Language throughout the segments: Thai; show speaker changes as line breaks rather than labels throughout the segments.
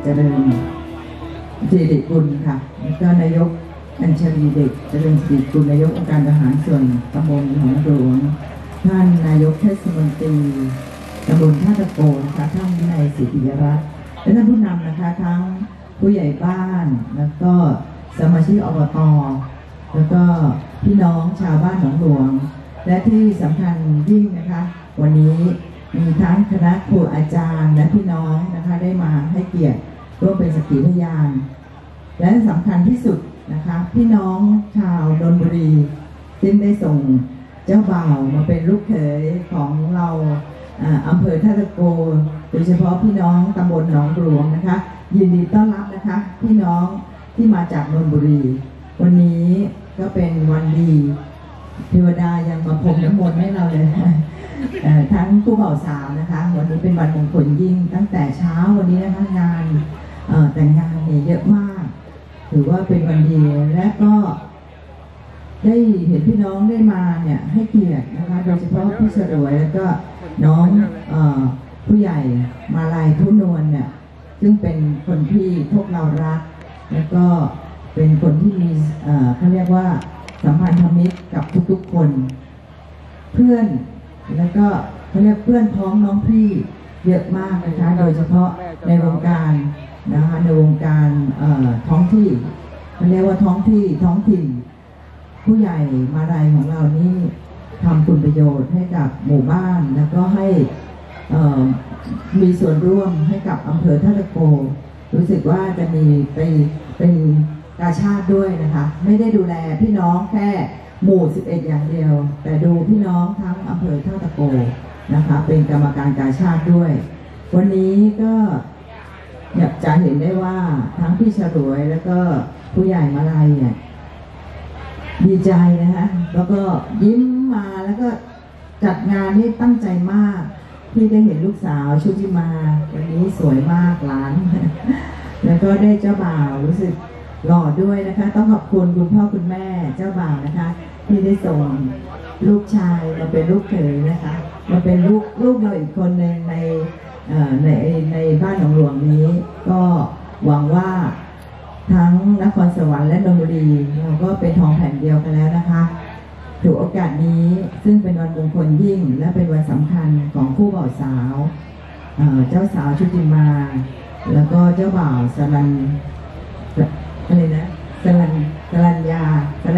เจริญสิริกุลค่ะแล้วก็นายกอัญชลีเด็กเจริญสิริกุลนายกองค์การทหารส่วนตำบลหนองหลวงท่านนายกเทศมนตรีตำบลท่าตะโกนะคะท่านวินัยศรีปิยรัตน์และท่านผู้นำนะคะทั้งผู้ใหญ่บ้านแล้วก็สมาชิกอบต.แล้วก็พี่น้องชาวบ้านหนองหลวงและที่สำคัญยิ่งนะคะวันนี้มีทั้งคณะครูอาจารย์และพี่น้องนะคะได้มาให้เกียรติร่วมเป็นสักขีพยานและสำคัญที่สุดนะคะพี่น้องชาวดลบุรีซึ่งได้ส่งเจ้าบ่าวมาเป็นลูกเขยของเราอำเภอท่าตะโกโดยเฉพาะพี่น้องตำบลหนองหลวงนะคะยินดีต้อนรับนะคะพี่น้องที่มาจากดลบุรีวันนี้ก็เป็นวันดีเทวดายังมาพรมน้ำมนต์ให้เราเลยทั้งคู่บ่าวสาวนะคะวันนี้เป็นวันมงคลยิ่งตั้งแต่เช้าวันนี้นะคะงานแต่งงานเนี่ยเยอะมากถือว่าเป็นวันดีและก็ได้เห็นพี่น้องได้มาเนี่ยให้เกียรตินะคะโดยเฉพาะพี่สรวยแล้วก็น้องผู้ใหญ่มาลัยทุนวลเนี่ยซึ่งเป็นคนที่พวกเรารักแล้วก็เป็นคนที่มีเขาเรียกว่าสัมพันธมิตรกับทุกๆคนเพื่อนแล้วก็เขาเรียกเพื่อนพ้องน้องพี่เยอะมากนะคะโดยเฉพาะในวงการนะคะในวงการท้องที่เขาเรียกว่าท้องถิ่นผู้ใหญ่มาลัยของเรานี่ทำคุณประโยชน์ให้กับหมู่บ้านแล้วก็ให้มีส่วนร่วมให้กับอำเภอท่าตะโกรู้สึกว่าจะมีเป็นกาชาติด้วยนะคะไม่ได้ดูแลพี่น้องแค่หมู่11อย่างเดียวแต่ดูพี่น้องทั้งอำเภอท่าตะโกนะคะเป็นกรรมการกาชาติด้วยวันนี้ก็อยากจะเห็นได้ว่าทั้งพี่ฉลวยแล้วก็ผู้ใหญ่มาลัยเนี่ยดีใจนะคะแล้วก็ยิ้มมาแล้วก็จัดงานนี่ตั้งใจมากที่ได้เห็นลูกสาวชุติมาวันนี้สวยมากหลานแล้วก็ได้เจ้าบ่าวรู้สึกหล่อด้วยนะคะต้องขอบคุณคุณพ่อคุณแม่เจ้าบ่าวนะคะที่ได้ส่งลูกชายมาเป็นลูกเขยนะคะมาเป็นลูกเราอีกคนหนึ่งในบ้านหนองหลวงนี้ก็หวังว่าทั้งนครสวรรค์และดลบุรีเราก็เป็นทองแผ่นเดียวกันแล้วนะคะถือโอกาสนี้ซึ่งเป็นวันมงคลยิ่งและเป็นวันสำคัญของคู่บ่าวสาวเจ้าสาวชุติมาแล้วก็เจ้าบ่าวสรัญอะไรนะสรัญญา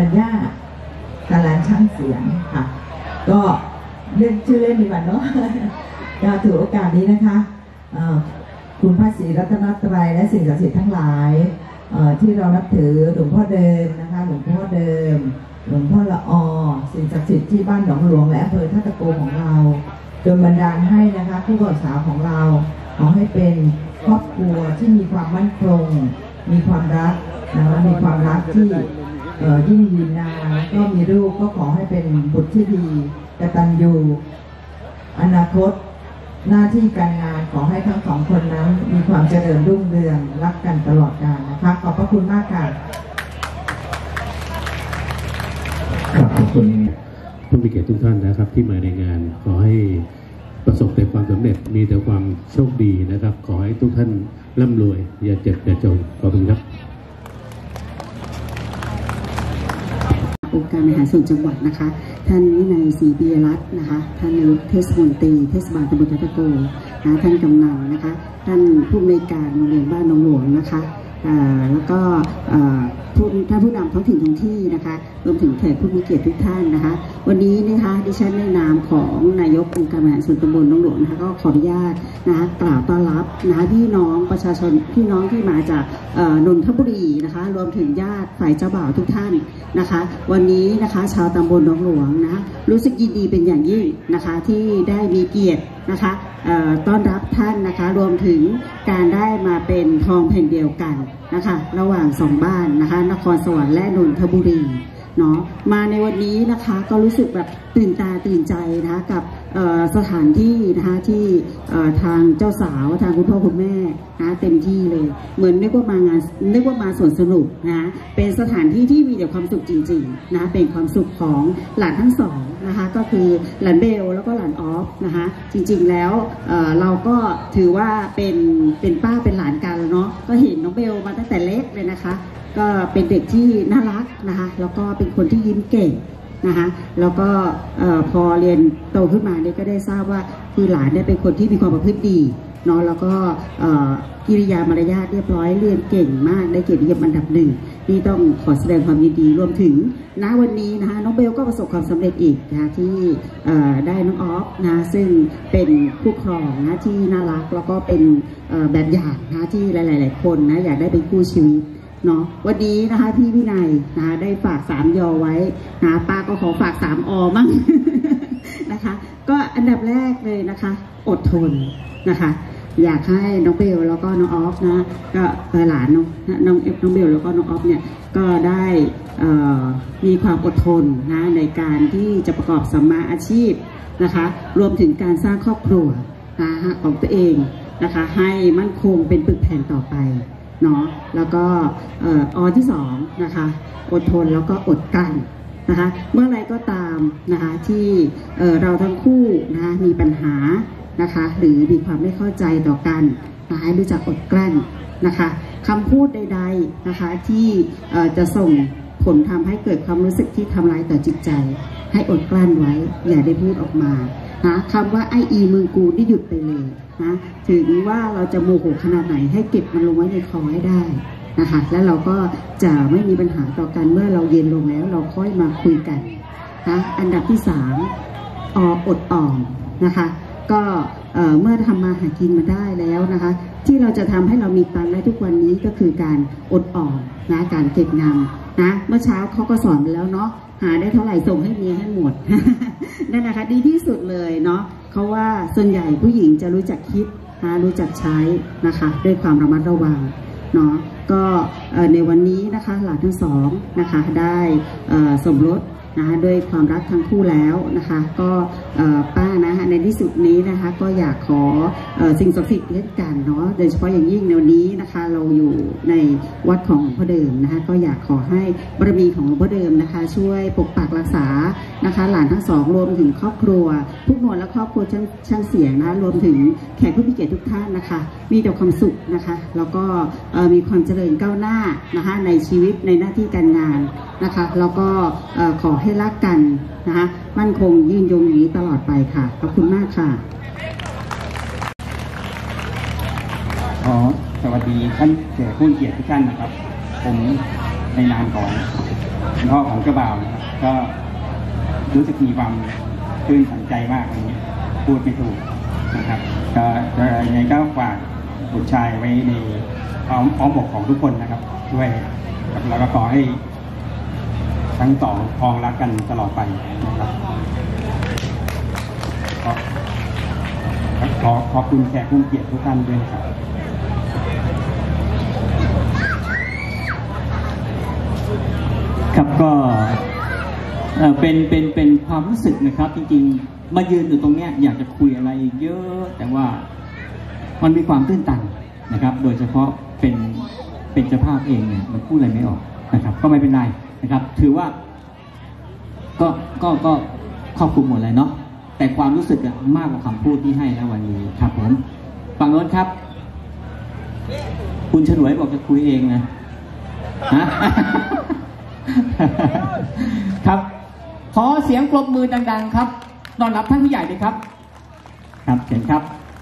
ช่างเสียงค่ะก็เรียกชื่อเล่นดีกว่าเนาะก็ถือโอกาสนี้นะคะคุณพระศรีรัตนตรัยและสิ่งศักดิ์สิทธิ์ทั้งหลายที่เรานับถือหลวงพ่อเดิมนะคะหลวงพ่อเดิมหลวงพ่อละอสิ่งศักดิ์สิทธิ์ที่บ้านหนองหลวงและอำเภอท่าตะโกของเราโดยบันดาลให้นะคะผู้บ่าวสาวของเราขอให้เป็นครอบครัวที่มีความมั่นคงมีความรักนะคะมีความรักที่ยิ่งยืนนานแล้วก็มีลูกก็ขอให้เป็นบุตรที่ดีกตัญญูอนาคตหน้าที่การงานขอให้ทั้งสองคนนั้นมีความเจริญรุ่งเรืองรักกันตลอดกาลนะคะขอบพระคุณมากค่ะ
ขอบคุณผู้มีเกียรติทุกท่านนะครับที่มาในงานขอให้ประสบแต่ความสำเร็จมีแต่ความโชคดีนะครับขอให้ทุกท่านร่ำรวยอย่าเจ็บอย่าจนขอบคุณครับ
องค์การบริหารส่วนจังหวัดนะคะท่านวินัยศรีปิยรัตน์นะคะท่านนายกเทศมนตรีเทศบาลตำบลท่าตะโกนะท่านกำนันนะคะท่านผู้อำนวยการโรงเรียนบ้านหนองหลวงนะคะแล้วก็ท่านผู้นำท้องถิ่นท้องที่นะคะรวมถึงแขกผู้มีเกียรติทุกท่านนะคะวันนี้นะคะดิฉันในนามของนายกองค์การบริหารส่วนตำบลหนองหลวงนะคะก็ขออนุญาตนะคะกล่าวต้อนรับนะคะพี่น้องประชาชนพี่น้องที่มาจากนนทบุรีนะคะรวมถึงญาติฝ่ายเจ้าบ่าวทุกท่านนะคะวันนี้นะคะชาวตำบลหนองหลวงนะรู้สึกยินดีเป็นอย่างยิ่งนะคะที่ได้มีเกียรตินะคะต้อนรับท่านนะคะรวมถึงการได้มาเป็นทองแผ่นเดียวกันนะคะระหว่างสองบ้านนะคะนครสวรรค์และนนทบุรีเนาะมาในวันนี้นะคะก็รู้สึกแบบตื่นตาตื่นใจนะคะกับสถานที่นะคะที่ทางเจ้าสาวทางคุณพ่อคุณแม่นะเต็มที่เลยเหมือนนึกว่ามาสวนสนุกนะเป็นสถานที่ที่มีแต่ความสุขจริงๆนะเป็นความสุขของหลานทั้งสองนะคะก็คือหลานเบลแล้วก็หลานออฟนะคะจริงๆแล้วเราก็ถือว่าเป็นป้าเป็นหลานกันแล้วเนาะก็เห็นน้องเบลมาตั้งแต่เล็กเลยนะคะก็เป็นเด็กที่น่ารักนะคะแล้วก็เป็นคนที่ยิ้มเก่งนะคะแล้วก็พอเรียนโตขึ้นมาเนี่ยก็ได้ทราบว่าคือหลานเนี่ยเป็นคนที่มีความประพฤติดีเนาะแล้วก็กิริยามารยาทเรียบร้อยเรียนเก่งมากได้เกียรตินิยมอันดับ 1นี่ต้องขอแสดงความยินดีรวมถึงณวันนี้นะคะน้องเบลก็ประสบความสำเร็จอีกนะคะที่ได้น้องออฟนะซึ่งเป็นผู้ครองนะที่น่ารักแล้วก็เป็นแบบอย่างนะที่หลายๆคนนะอยากได้เป็นคู่ชีวิตเนาะวันนี้นะคะพี่วินัยนะได้ฝาก3 ยอไว้นะป้าก็ขอฝาก3 อมั่ง นะคะก็อันดับแรกเลยนะคะอดทนนะคะอยากให้น้องเบลแล้วก็น้องออฟนะก็หลานน้องเบลแล้วก็น้องออฟเนี่ยก็ได้มีความอดทนนะในการที่จะประกอบสัมมาอาชีพนะคะรวมถึงการสร้างครอบครัวนะของตัวเองนะคะให้มั่นคงเป็นปึกแผ่นต่อไปเนาะแล้วก็ที่2นะคะอดทนแล้วก็อดกลั้นนะคะเมื่อไรก็ตามนะคะที่เราทั้งคู่นะมีปัญหานะคะหรือมีความไม่เข้าใจต่อกันให้รู้จักอดกลั้นนะคะคำพูดใดๆนะคะที่จะส่งผลทำให้เกิดความรู้สึกที่ทำร้ายต่อจิตใจให้อดกลั้นไว้อย่าได้พูดออกมานะคำว่าไอ้อีมึงกูนี่หยุดไปเลยนะถึงว่าเราจะโมโหขนาดไหนให้เก็บมันลงไว้ในคอให้ได้นะคะแล้วเราก็จะไม่มีปัญหาต่อกันเมื่อเราเย็นลงแล้วเราค่อยมาคุยกันนะอันดับที่3อดออมนะคะก็เมื่อทำมาหากินมาได้แล้วนะคะที่เราจะทำให้เรามีตังค์ได้ทุกวันนี้ก็คือการอดออมนะการเก็บเงินนะเมื่อเช้าเขาก็สอนไปแล้วเนาะหาได้เท่าไหร่ส่งให้เมียให้หมด นั่นนะคะดีที่สุดเลยเนาะเขาว่าส่วนใหญ่ผู้หญิงจะรู้จักคิดรู้จักใช้นะคะด้วยความระมัดระวังเนาะก็ในวันนี้นะคะหลานทั้งสองนะคะได้สมรสนะคะด้วยความรักทั้งคู่แล้วนะคะก็ป้านะคะในที่สุดนี้นะคะก็อยากขอสิ่งศักดิ์สิทธิ์เล่นกันเนาะโดยเฉพาะอย่างยิ่งในวันนี้นะคะเราอยู่ในวัดของหลวงพ่อเดิมนะคะก็อยากขอให้บารมีของหลวงพ่อเดิมนะคะช่วยปกปักรักษานะคะหลานทั้งสองรวมถึงครอบครัวทุกมวลและครอบครัวช่างเสียงนะรวมถึงแขกผู้มีเกียรติทุกท่านนะคะมีแต่ความสุขนะคะแล้วก็มีความเจริญก้าวหน้านะคะในชีวิตในหน้าที่การงานนะคะแล้วก็ขอให้รักกันนะคะมั่นคงยืนยงอย่างนี้ตลอดไปค่ะขอบคุณมากค่ะ
สวัสดีท่านแขกผู้มีเกียรติทุกท่านนะครับผมในนามของคุณพ่อของเจ้าบ่าวนะครับก็รู้สึกมีความตื่นตันใจมากอย่างนี้พูดไม่ถูกนะครับก็ยังไงก็ฝากบุตรชายไว้ในอ้อมอกของทุกคนนะครับด้วยแล้วก็ขอให้ทั้งสองครองรักกันตลอดไปนะครับขอบคุณแขกผู้มีเกียรติทุกท่านด้วยครับ
ครับก็เป็นความรู้สึกนะครับจริงๆมายืนอยู่ตรงเนี้ยอยากจะคุยอะไรเยอะแต่ว่ามันมีความตื้นตันนะครับโดยเฉพาะเป็นเจ้าภาพเองเนี่ยมันพูดอะไรไม่ออกนะครับก็ไม่เป็นไรนะครับถือว่าก็ครอบคลุมหมดเลยเนาะแต่ความรู้สึกมากกว่าคำพูดที่ให้แล้ววันนี้ครับผมฝั่งโน้นครับคุณฉลวยบอกจะคุยเองนะฮะ ครับขอเสียงปรบมือดังๆครับต้อนรับท่านผู้ใหญ่เลยครับครับเชิญครับ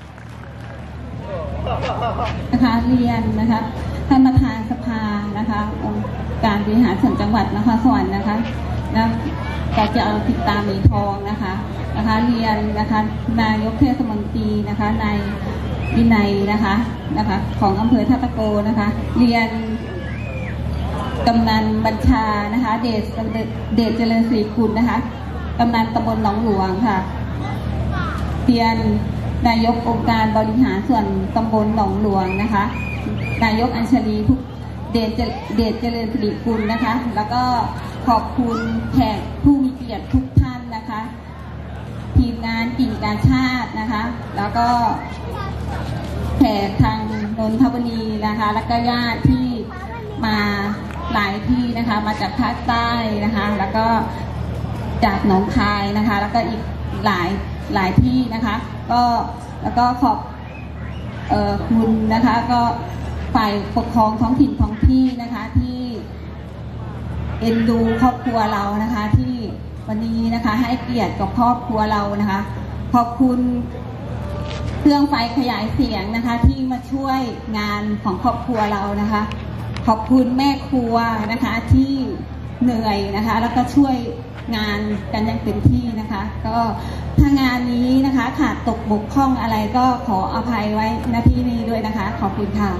นะคะเรียนนะคะท่านประธานสภานะคะองค์การบริหารส่วนจังหวัดนครสวรรค์นะคะแล้วก็จะเอาติดตามมีทองนะคะเรียนนะคะนายกเทศมนตรีนะคะนายวินัยนะคะของอำเภอท่าตะโกนะคะเรียนกำนันบัญชานะคะเดชเจริญศรีคุณนะคะกำนันตำบลหนองหลวงค่ะเรียนนายกองค์การบริหารส่วนตำบลหนองหลวงนะคะนายกอัญชลีเดชเจริญศรีคุณนะคะแล้วก็ขอบคุณแขกผู้มีเกียรติทุกท่านนะคะทีมงานกิ่งการชาตินะคะแล้วก็แขกทางนนทบุรีนะคะแล้วก็ญาติที่มาหลายที่นะคะมาจากภาคใต้นะคะแล้วก็จากหนองคายนะคะแล้วก็อีกหลายที่นะคะก็แล้วก็ขอบคุณนะคะก็ฝ่ายปกครองท้องถิ่นท้องที่นะคะที่เอ็นดูครอบครัวเรานะคะที่วันนี้นะคะให้เกียรติกับครอบครัวเรานะคะขอบคุณเครื่องไฟขยายเสียงนะคะที่มาช่วยงานของครอบครัวเรานะคะขอบคุณแม่ครัวนะคะที่เหนื่อยนะคะแล้วก็ช่วยงานกันอย่างเต็มที่นะคะก็ถ้างานนี้นะคะขาดตกบกพร่องอะไรก็ขออภัยไว้ณที่นี้ด้วยนะคะขอบคุณค่ะ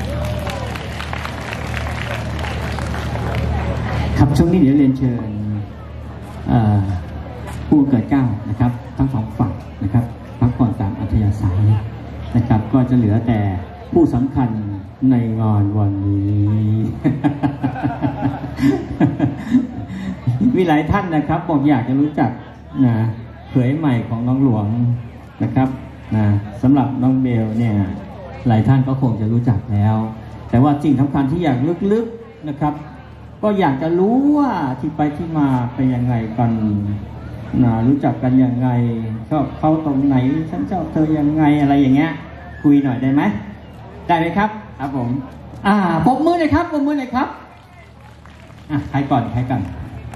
ครับช่วงนี้เดี๋ยวเรียนเชิญผู้เกิดเกล้านะครับทั้งสองฝั่งนะครับพักผ่อนตามอัธยาศัยนะครับก็จะเหลือแต่ผู้สำคัญในงานวันนี้ มีหลายท่านนะครับบอกอยากจะรู้จักนะเขยใหม่ของน้องหลวงนะครับนะสำหรับน้องเบลเนี่ยหลายท่านก็คงจะรู้จักแล้วแต่ว่าสิ่งสำคัญที่อยากลึกๆนะครับก็อยากจะรู้ว่าที่ไปที่มาเป็นยังไงกันนะรู้จักกันยังไงชอบเขาตรงไหนฉันชอบเธอยังไงอะไรอย่างเงี้ยคุยหน่อยได้ไหมได้ไหมครับครับผมปรบมือหน่อยครับปรบมือหน่อยครับใครก่อนใครกัน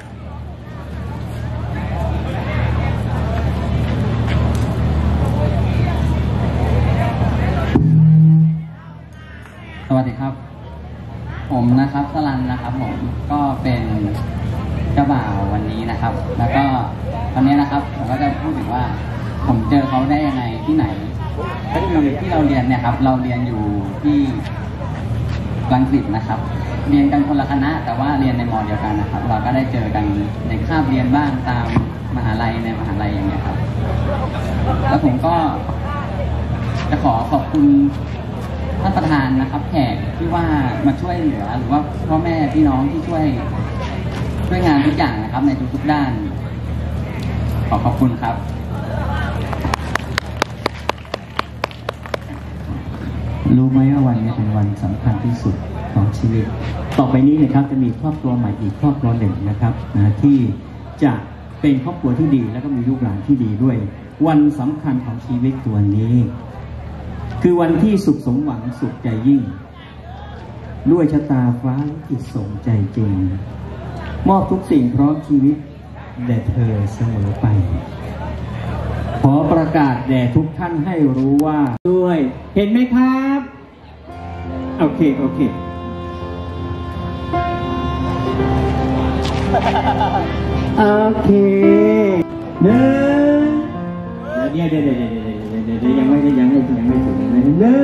สวัสดีครับผมนะครับสลันนะครับผมก็เป็นเจ้าบ่าววันนี้นะครับแล้วก็วันนี้นะครับผมก็จะพูดถึงว่าผมเจอเขาได้ยังไงที่ไหนก็คือที่เราเรียนเนี่ยครับเราเรียนอยู่ที่รังสิตนะครับเรียนกันคนละคณะแต่ว่าเรียนในม.เดียวกันนะครับเราก็ได้เจอกันในคาบเรียนบ้างตามมหาลัยในมหาลัยอย่างเงี้ยครับแล้วผมก็จะขอบคุณท่านประธานนะครับแขกที่ว่ามาช่วยเหลือหรือว่าพ่อแม่พี่น้องที่ช่วยงานทุกอย่างนะครับในทุกๆด้านขอบคุณครับ
รู้ไหมว่าวันนี้เป็นวันสำคัญที่สุดของชีวิตต่อไปนี้นะครับจะมีครอบครัวใหม่อีกครอบครัวหนึ่งนะครับที่จะเป็นครอบครัวที่ดีแล้วก็มีลูกหลานที่ดีด้วยวันสำคัญของชีวิตตัวนี้คือวันที่สุขสมหวังสุขใจยิ่งด้วยชะตาฟ้าลิขิตสมใจจริงมอบทุกสิ่งพร้อมชีวิตแด่เธอเสมอไปขอประกาศแด่ทุกท่านให้รู้ว่าด้วยเห็นไหมครับโอเคโอเคหนึ่งเดี๋ยวยังไม่ถึงหนึ่ง